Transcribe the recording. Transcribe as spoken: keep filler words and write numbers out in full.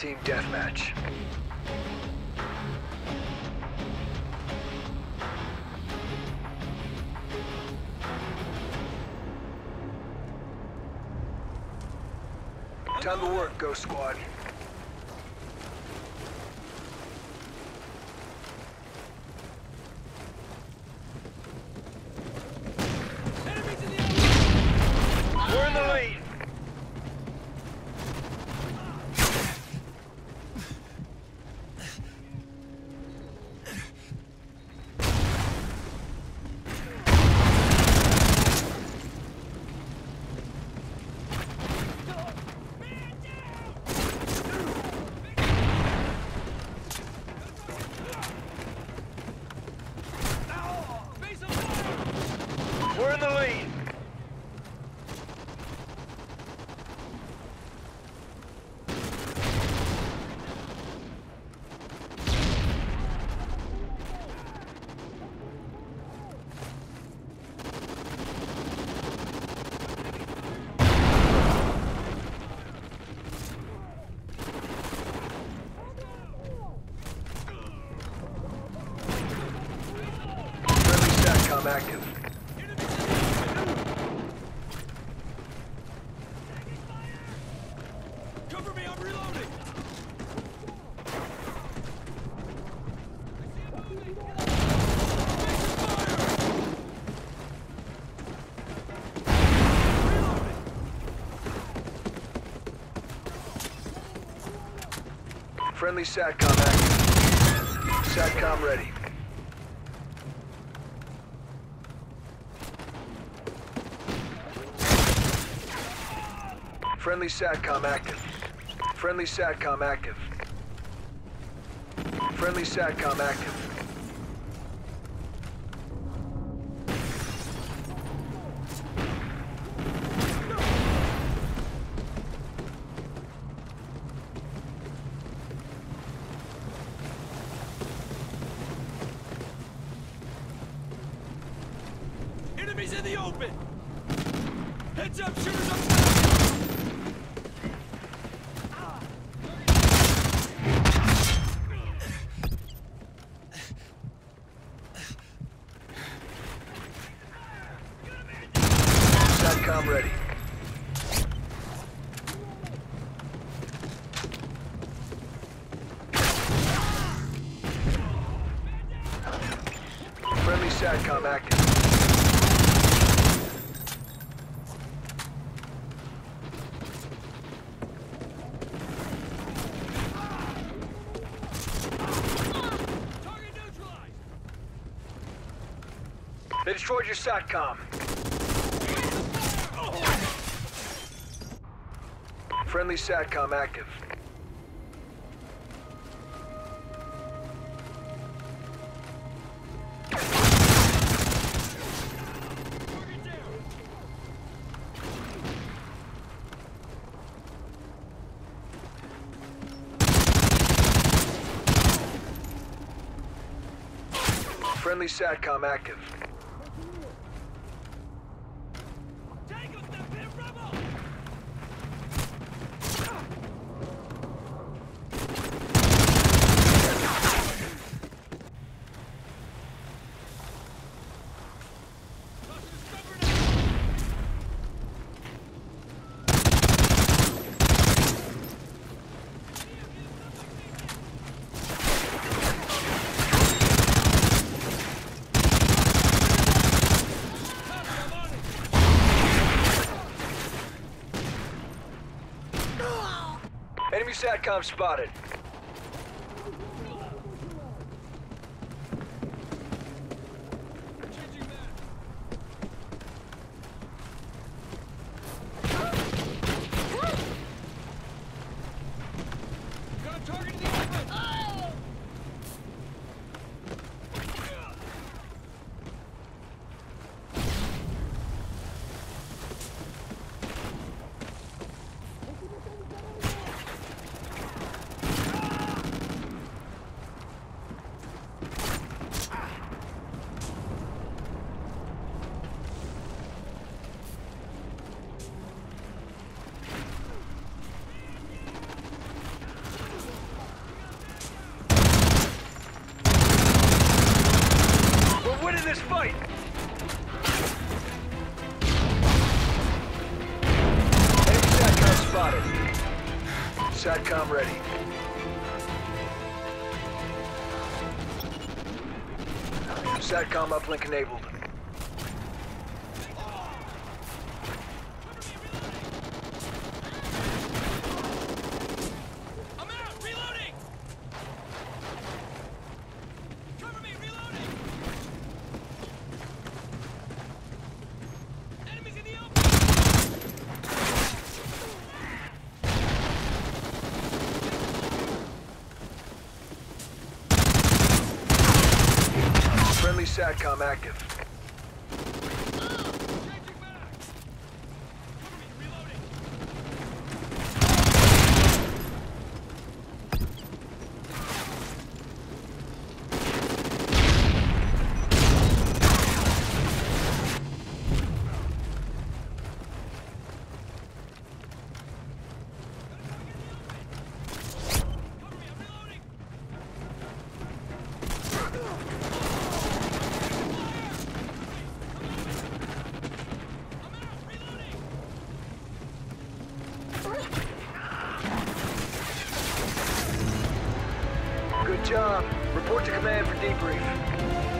Team deathmatch. Time to work, Ghost Squad. We're in the lead. We're in the lead. Friendly SATCOM active. Cover me, I'm reloading! Friendly SATCOM active. SATCOM ready. Friendly SATCOM active. Friendly SATCOM active. Friendly SATCOM active. Enemies in the open! Heads up, shooters up top! SATCOM ready. Friendly SATCOM active. Target neutralized! They destroyed your SATCOM. Friendly SATCOM active. Target down! Friendly SATCOM active. Take up the pit rebel! Enemy SATCOM spotted. Changing that! Got a target in the open! SATCOM ready. SATCOM uplink enabled. I'm out! Reloading! Cover me! Reloading! Enemies in the open! Friendly SATCOM active. Changing back! Cover me! Reloading! Cover me! I'm reloading! I'm out! Reloading! Good job. Report to command for debrief.